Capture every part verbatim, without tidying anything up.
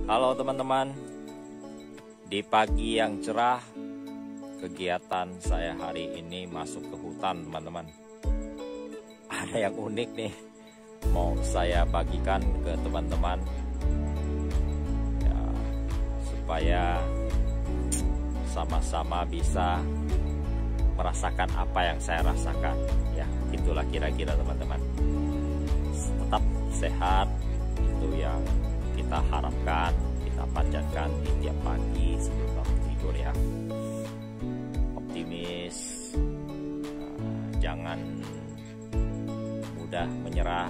Halo teman-teman, di pagi yang cerah kegiatan saya hari ini masuk ke hutan teman-teman. Ada yang unik nih, mau saya bagikan ke teman-teman ya, supaya sama-sama bisa merasakan apa yang saya rasakan. Ya, itulah kira-kira teman-teman. Tetap sehat, itu yang kita harapkan, kita panjatkan di tiap pagi sebelum bangun tidur ya. Optimis, uh, jangan mudah menyerah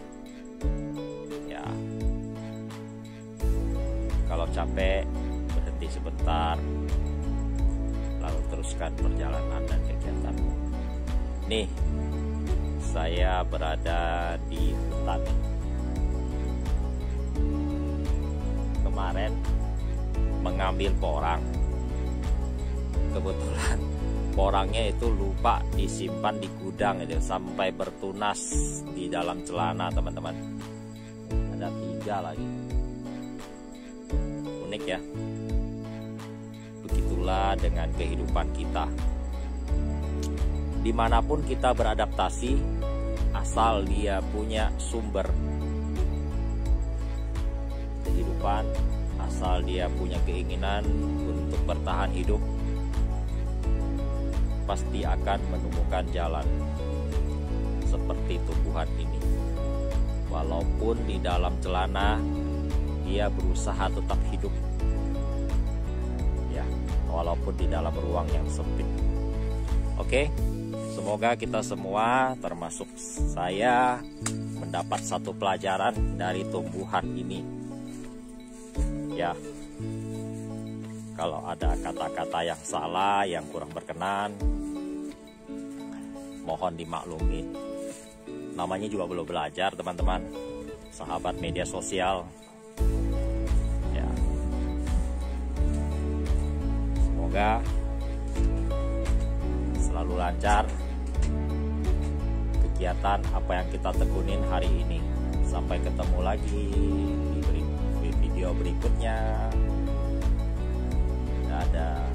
ya. Kalau capek, berhenti sebentar, lalu teruskan perjalanan dan kegiatanmu. Nih, saya berada di hutan. Kemarin mengambil porang, kebetulan porangnya itu lupa disimpan di gudang itu sampai bertunas di dalam celana teman-teman. Ada tiga lagi, unik ya. Begitulah dengan kehidupan kita. Dimanapun kita beradaptasi, asal dia punya sumber kehidupan, asal dia punya keinginan untuk bertahan hidup, pasti akan menemukan jalan. Seperti tumbuhan ini, walaupun di dalam celana dia berusaha tetap hidup ya, walaupun di dalam ruang yang sempit. Oke, semoga kita semua termasuk saya mendapat satu pelajaran dari tumbuhan ini ya. Kalau ada kata-kata yang salah, yang kurang berkenan, mohon dimaklumin. Namanya juga belum belajar teman-teman, sahabat media sosial ya. Semoga selalu lancar kegiatan apa yang kita tekunin hari ini. Sampai ketemu lagi di video berikutnya. Dadah.